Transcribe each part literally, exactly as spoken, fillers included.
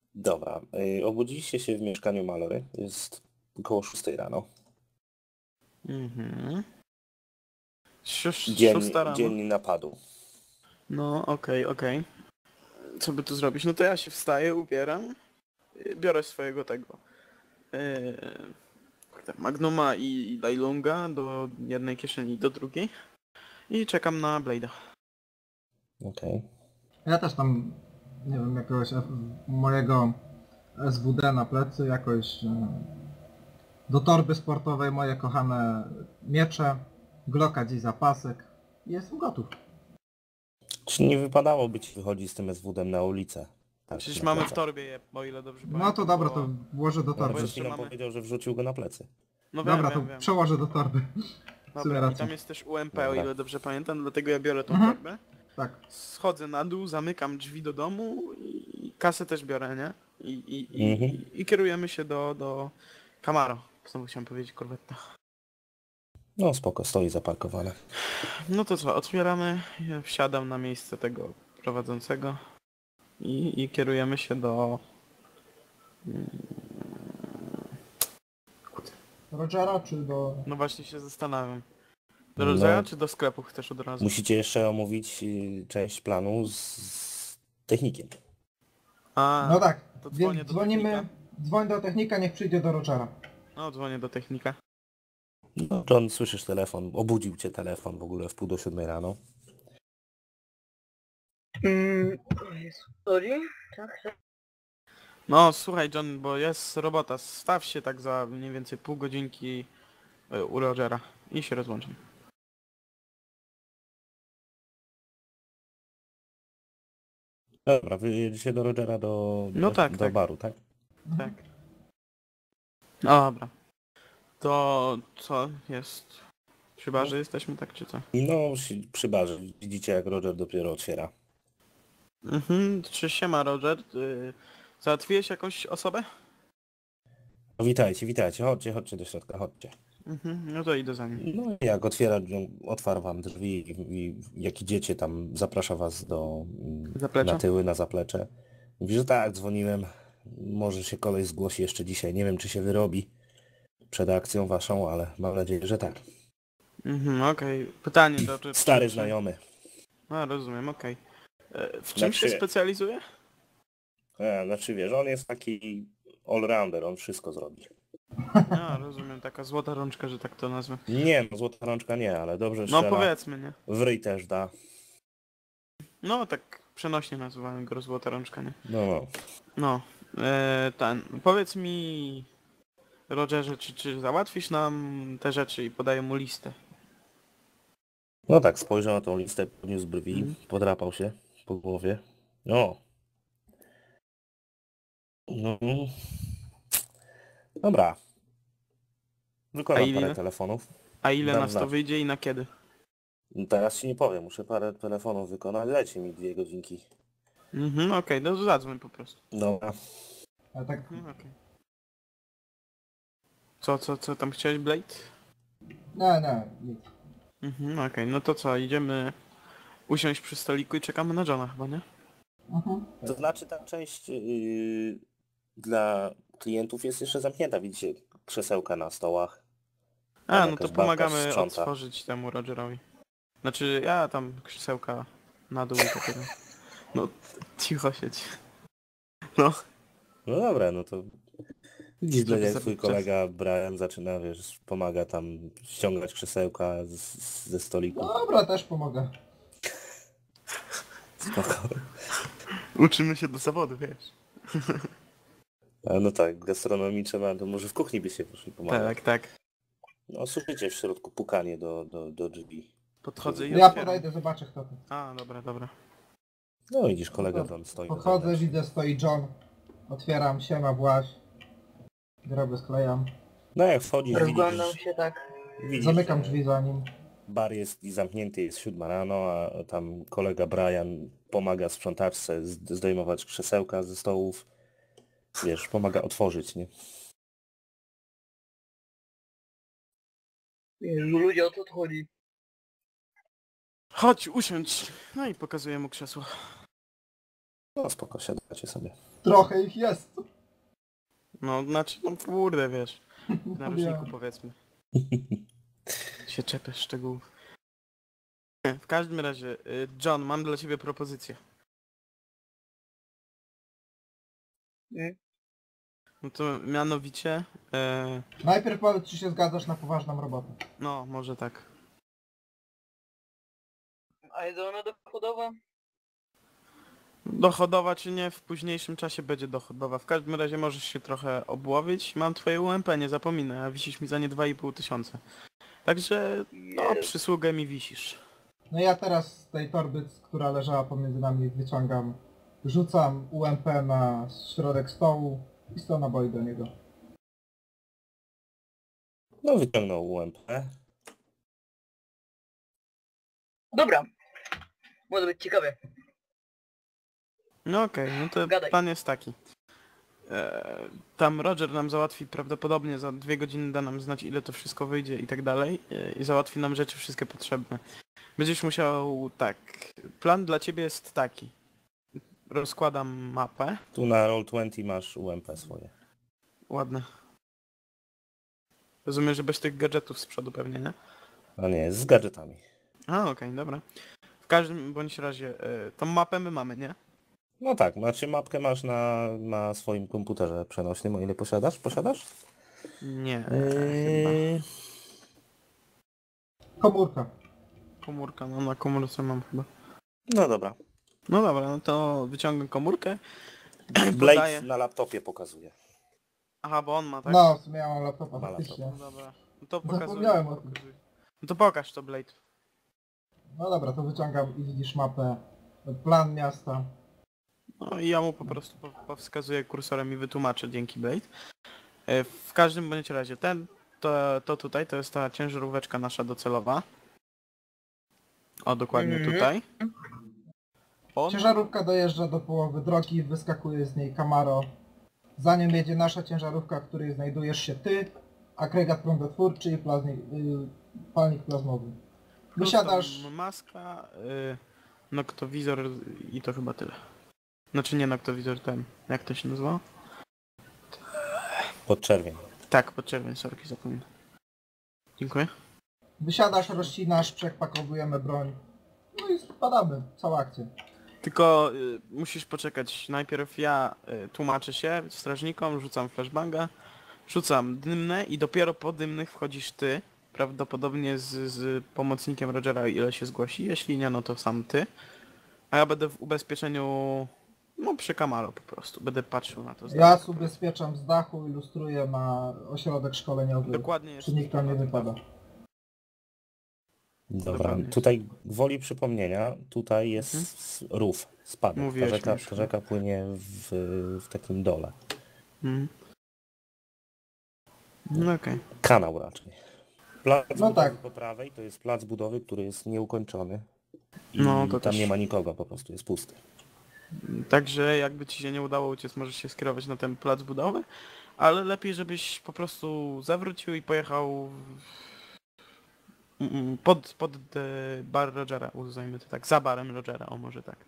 Dobra, y, obudziliście się w mieszkaniu Malory. Jest około szóstej rano. Mhm. Szóst- Dzień, Szósta rano. dzień napadu. No, okej, okej. Co by tu zrobić? No to ja się wstaję, ubieram, y, biorę swojego tego yy, kurde, Magnuma i i Dailunga do jednej kieszeni i do drugiej i czekam na Blade'a. Okej. Ja też tam, nie wiem, jakiegoś F- mojego S W D na plecy, jakoś e, do torby sportowej moje kochane miecze, Glocka gdzieś zapasek i jestem gotów. Czy nie wypadałoby ci wychodzić z tym S W D-em na ulicę? Tak, Przecież na mamy w plecach. torbie je, o ile dobrze No pamiętam. to dobra, bo... to włożę do Ale torby. bo przed jeszcze chwilą mamy- powiedział, że wrzucił go na plecy. No wiem, Dobra, to wiem, wiem. przełożę do torby. W sumie Dobra, i racja. tam jest też U M P, o Dobra. ile dobrze pamiętam, dlatego ja biorę tą Mhm. torbę. Tak. Schodzę na dół, zamykam drzwi do domu i kasę też biorę, nie? I, i, i, Mhm. i, i kierujemy się do, do Camaro. Znowu chciałem powiedzieć Corvette. No spoko, stoi zaparkowane. No to co, otwieramy, ja wsiadam na miejsce tego prowadzącego i, i kierujemy się do... Rogera czy do... No właśnie się zastanawiam. Do No. Rogera czy do sklepu chcesz od razu? Musicie jeszcze omówić y, część planu z, z technikiem. A, No tak, to dzwonię więc do dzwonimy, technika. dzwoń do technika, niech przyjdzie do Rogera. No, dzwonię do technika. No, John, słyszysz telefon, obudził cię telefon w ogóle w pół do siódmej rano. Mm, o Jezu, sorry? Tak, tak. No słuchaj John, bo jest robota, staw się tak za mniej więcej pół godzinki y, u Rogera i się rozłączam. Dobra, wy jedziecie do Rogera do, No do, tak, do tak. baru, tak? Tak. Dobra. To co jest? Przy barze jesteśmy, tak czy co? No, si- przy barze. Widzicie, jak Roger dopiero otwiera. Mhm, czy siema Roger? Y, załatwiłeś jakąś osobę? No, witajcie, witajcie, chodźcie, chodźcie do środka, chodźcie. Mhm, no to idę za nim. No i jak otwiera, otwarł wam drzwi i, i jak idziecie tam, zaprasza was do mm, Zaplecza? na tyły, na zaplecze. Mówi, że tak, dzwoniłem, może się kolej zgłosi jeszcze dzisiaj. Nie wiem, czy się wyrobi przed akcją waszą, ale mam nadzieję, że tak. Mhm, okej. Pytanie do... Czy, Stary czy- znajomy. A, rozumiem, okej. E, W czym się Znaczy- specjalizuje? E, znaczy wiesz, on jest taki all-rounder, on wszystko zrobi. A, rozumiem, taka złota rączka, że tak to nazwę. Nie, no złota rączka nie, ale dobrze No strzela. powiedzmy, nie? W ryj też da. No tak przenośnie nazywałem go złota rączka, nie? No, no. No, e, ten, powiedz mi, Rogerze, czy, czy załatwisz nam te rzeczy i podaję mu listę? No tak, spojrzał na tą listę, podniósł brwi, Mhm. podrapał się po głowie. No. No. Dobra. A Wykonam ile? parę telefonów. A ile Dam nas to znać. wyjdzie i na kiedy? Teraz ci nie powiem, muszę parę telefonów wykonać, leci mi dwie godzinki. Mhm, okej, no to zadzwoń po prostu. Dobra. A tak, Mhm, okej. Co, co, co tam chciałeś, Blade? nie, nie, nic. Mhm, okej, no to co, idziemy usiąść przy stoliku i czekamy na Johna chyba, nie? Mhm. To znaczy ta część yy, dla klientów jest jeszcze zamknięta, widzicie, krzesełka na stołach. A, Tam no to jakaś babka pomagamy sprząta. otworzyć temu Rogerowi. Znaczy, ja tam krzesełka na dół i takiego. No, cicho siedź. No. No dobra, no to widzisz, Żeby jak zabić twój czas. kolega Brian zaczyna, wiesz, pomaga tam ściągać krzesełka z, ze stoliku. Dobra, też pomogę. Spoko. Uczymy się do zawodu, wiesz. A no tak, gastronomii trzeba, to może w kuchni by się poszli pomagać. Tak, tak. No słyszycie w środku pukanie do, do, do drzwi. Podchodzę i Ja otwieram. podejdę, zobaczę kto to. A, dobra, dobra. No widzisz, kolega tam stoi. na Podchodzę, zewnątrz. widzę, stoi John. Otwieram, siema, Błaś. Drogę sklejam. No jak wchodzisz, Rozglądam widzisz, się tak. widzisz, Zamykam że drzwi za nim. bar jest i zamknięty, jest siódma rano, a tam kolega Brian pomaga sprzątaczce z- zdejmować krzesełka ze stołów. Wiesz, pomaga otworzyć, nie? Jezu, ludzie, o co tu chodzi? Chodź, usiądź. No i pokazuję mu krzesło. No spoko, siadacie sobie. Trochę ich jest. No, znaczy, no kurde, wiesz. W narożniku Wiem. powiedzmy. Się czepiasz szczegółów. W każdym razie, y, John, mam dla ciebie propozycję. Mm. No to mianowicie, e, Najpierw powiedz, czy się zgadzasz na poważną robotę. no może tak. A jest ona dochodowa? Dochodowa czy nie, w późniejszym czasie będzie dochodowa. W każdym razie możesz się trochę obłowić. Mam twoje U M P, nie zapominaj, a wisisz mi za nie dwa i pół tysiąca. Także, no, Jest. przysługę mi wisisz. No ja teraz z tej torby, która leżała pomiędzy nami, wyciągam, rzucam U M P na środek stołu i sto naboi do niego. No wyciągnął U M P. Dobra. Może być ciekawe. No okej, no to Gadaj. plan jest taki. E, tam Roger nam załatwi prawdopodobnie za dwie godziny, da nam znać ile to wszystko wyjdzie i tak dalej. E, I załatwi nam rzeczy wszystkie potrzebne. Będziesz musiał, tak, plan dla ciebie jest taki. Rozkładam mapę. Tu na Roll dwadzieścia masz U M P swoje. Ładne. Rozumiem, że bez tych gadżetów z przodu pewnie, nie? A nie, z gadżetami. A, okej, dobra. W każdym bądź razie, e, tą mapę my mamy, nie? No tak, znaczy mapkę masz na, na swoim komputerze przenośnym, o ile posiadasz? Posiadasz? Nie, e, chyba. Yy, Komórka. Komórka, no na komórce mam chyba. no dobra. No dobra, no to wyciągam komórkę. Blade Podaję. na laptopie pokazuje. Aha, bo on ma, tak? No, w sumie ja mam laptopa, Ma faktycznie. No dobra. No to pokazuj. Zapomniałem o tym. pokazuj. No to pokaż to, Blade. No dobra, to wyciągam i widzisz mapę, plan miasta. No i ja mu po prostu po- powskazuję kursorem i wytłumaczę dzięki Blade. E, W każdym bądź razie ten, to, to tutaj, to jest ta ciężaróweczka nasza docelowa. O, dokładnie Mhm. tutaj. On, Ciężarówka dojeżdża do połowy drogi, wyskakuje z niej Camaro. Za nim jedzie nasza ciężarówka, w której znajdujesz się ty, agregat prądotwórczy i plazmi, y, palnik plazmowy. Wysiadasz, tam maska, y, noktowizor i to chyba tyle. Znaczy nie noktowizor, ten, jak to się nazywa? Podczerwień. Tak, podczerwień, sorki, zapomnę. Dziękuję. wysiadasz, rozcinasz, przepakowujemy broń. No i spadamy, cała akcja. Tylko y, musisz poczekać. Najpierw ja y, tłumaczę się strażnikom, rzucam flashbanga, rzucam dymne i dopiero po dymnych wchodzisz ty. Prawdopodobnie z, z pomocnikiem Rogera, ile się zgłosi. Jeśli nie, no to sam ty. A ja będę w ubezpieczeniu, no przy Camaro po prostu. Będę patrzył na to. z Ja daleka. ubezpieczam z dachu, ilustruję na ośrodek szkoleniowy. Dokładnie jest. Czy nikt tam nie wypada. Dobra, Dokładnie. tutaj woli przypomnienia, tutaj jest Mhm. s- rów, spadek. Ta Mówiłeś mi rzeka, już ta chyba. rzeka płynie w, w takim dole. Mhm. No okej. Kanał raczej. Plac No budowy tak. po prawej to jest plac budowy, który jest nieukończony. I No, to tam też. nie ma nikogo, po prostu jest pusty. Także jakby ci się nie udało uciec, możesz się skierować na ten plac budowy, ale lepiej żebyś po prostu zawrócił i pojechał w- mm, pod, pod e, bar Rogera, uznajmy to tak, za barem Rogera, o może tak.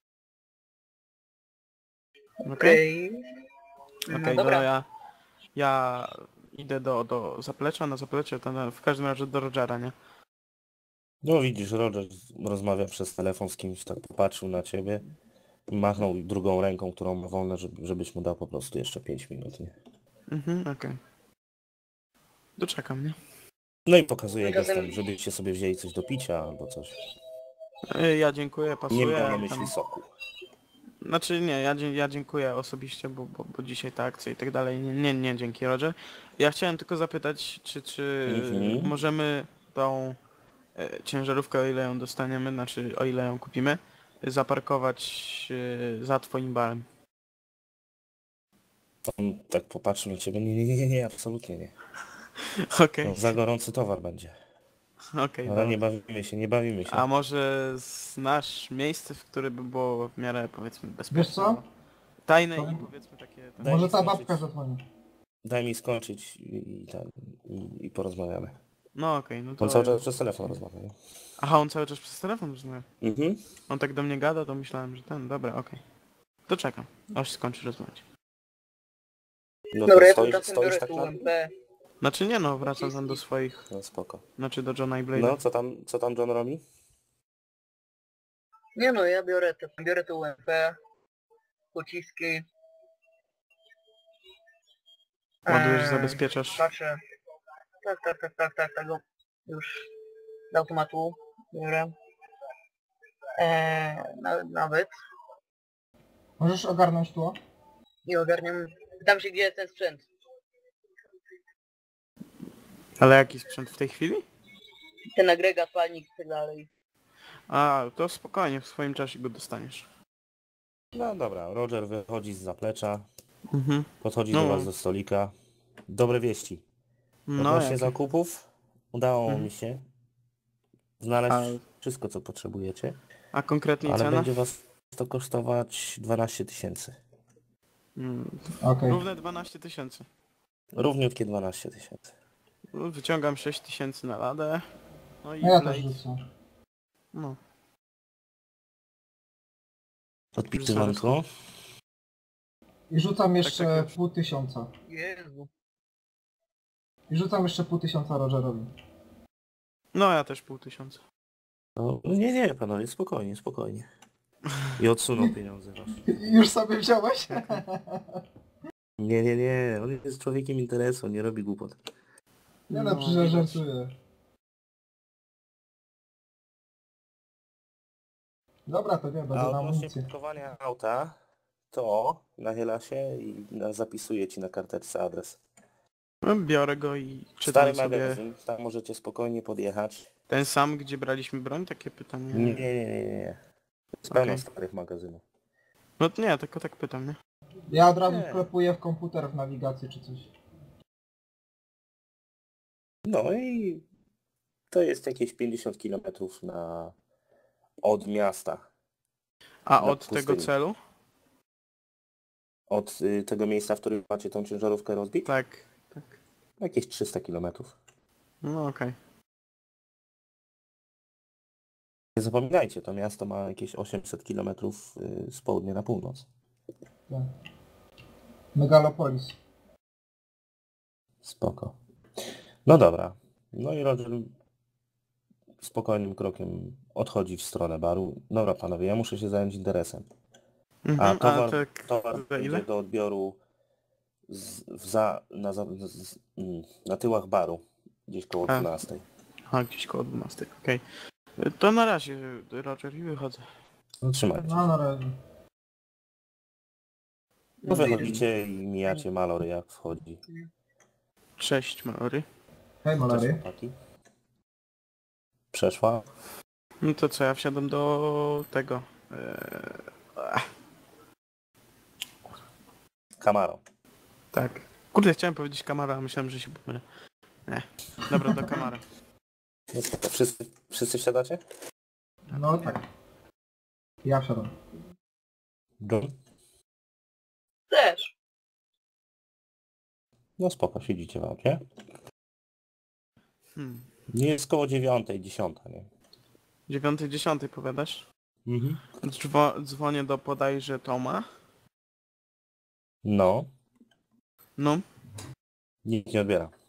Okej? Okej. Okej, No to dobra. ja, ja idę do, do zaplecza, na zaplecze, to na, w każdym razie do Rogera, nie? No widzisz, Roger rozmawia przez telefon z kimś, tak popatrzył na ciebie, machnął drugą ręką, którą ma wolne, żeby, żebyś mu dał po prostu jeszcze pięć minut, nie? Mhm, okej. Doczekam, nie? No i pokazuje Razem- gestem, żebyście sobie wzięli coś do picia albo coś. E, Ja dziękuję, Nie pasuję. mam na tam- myśli soku. Znaczy nie, ja, dzie- ja dziękuję osobiście, bo, bo, bo dzisiaj ta akcja i tak dalej. Nie, nie, nie dzięki Roger. Ja chciałem tylko zapytać, czy, czy Mhm. możemy tą e, ciężarówkę, o ile ją dostaniemy, znaczy o ile ją kupimy, zaparkować e, za twoim barem. On tak popatrzył na ciebie, nie, nie, nie, nie, nie absolutnie nie. Okej, No, za gorący towar będzie. okej, Ale dobra. nie bawimy się, nie bawimy się. A może znasz miejsce, w które by było w miarę powiedzmy bezpieczne? Wiesz co? Tajne To- i powiedzmy takie... Daj Może mi ta skończyć. babka zadzwoni. Daj mi skończyć i, i, ten, i, i porozmawiamy. No okej, no to... On cały czas przez telefon rozmawia, nie? Aha, on cały czas przez telefon rozmawia. Mhm. On tak do mnie gada, to myślałem, że ten, dobra, okej. to czekam, aż skończy rozmawiać. No Dobra, to ja stoisz, tymczasem stoisz biorę tak tu na... U M P. Znaczy nie no, wracam tam do swoich, No spoko. znaczy do Johna i Blade'a. No, co tam, co tam John robi? Nie no, ja biorę te, biorę tu U M P, pociski. Ładujesz, Eee, zabezpieczasz. Patrzę. Tak, tak, tak, tak, tak, tego już z automatu biorę. Eee, na, nawet. Możesz ogarnąć tło? I ogarniam. Pytam się, gdzie jest ten sprzęt. Ale jaki sprzęt w tej chwili? Ten agregat, palnik i tak dalej. A, to spokojnie, w swoim czasie go dostaniesz. No dobra, Roger wychodzi z zaplecza, Mhm. podchodzi No. do was do stolika. Dobre wieści. No, Odnośnie jakie? zakupów udało Mhm. mi się znaleźć A, wszystko, co potrzebujecie, a konkretnie ale cena? będzie was to kosztować dwanaście tysięcy. Mm, Okej. równe dwanaście tysięcy. Równiutkie dwanaście tysięcy. Wyciągam sześć tysięcy na ladę. No i No ja Blade. też rzucę. No. Podpisywanko. I rzucam jeszcze tak, już. pół tysiąca. Jezu. I rzucam jeszcze pół tysiąca Rogerowi. No ja też pół tysiąca. No, nie, nie, panowie, spokojnie, spokojnie. I odsunął pieniądze wasze. Już sobie wziąłeś? Nie, nie, nie, on jest człowiekiem interesu, nie robi głupot. Nie no, No, przecież widać. żartuję. Dobra, to nie, A będę na odnośnie amunicję. pakowania auta, to nachyla się i na- zapisuje ci na karteczce adres. No, biorę go i Stary czytam sobie magazyn, tam możecie spokojnie podjechać. ten sam, gdzie braliśmy broń? Takie pytanie. Nie, nie, nie, nie, nie. Jest pełno Okej. starych magazynów. No to nie, tylko tak pytam, nie? Ja od razu Nie. wklepuję w komputer w nawigacji czy coś. No i to jest jakieś pięćdziesiąt kilometrów na... od miasta. A Na od pustyni. tego celu? Od y, tego miejsca, w którym macie tą ciężarówkę rozbić? Tak, tak. Jakieś trzysta kilometrów. No okej. Nie zapominajcie, to miasto ma jakieś osiemset kilometrów y, z południa na północ. Tak. Megalopolis. Spoko. No dobra. No i Roger spokojnym krokiem odchodzi w stronę baru. Dobra panowie, ja muszę się zająć interesem. Mhm, A towar, a tak towar za będzie ile? do odbioru z, w za, na, za, z, mm, na tyłach baru. Gdzieś koło A. dwunastej. A, gdzieś koło dwunastej, okej. To na razie, Roger, i wychodzę. No trzymajcie się. No na razie. No wychodzicie i mijacie Malory jak wchodzi. Cześć, Malory. Hej Cześć, Malary. chłopaki. Przeszła. No to co, ja wsiadam do tego. Eee, Camaro. tak. Kurde, chciałem powiedzieć Kamara, a myślałem, że się pomylę. Nie. Dobra, do Kamara. No spoko. Wszyscy, wszyscy wsiadacie? No tak. Ja wsiadam. John? Też. No spoko, siedzicie w aucie. Hmm. Nie jest koło dziewiątej, dziesiąta, nie? Dziewiątej, dziesiątej powiadasz? Mhm. Dzwo dzwonię do bodajże Toma. No, No. nikt nie odbiera.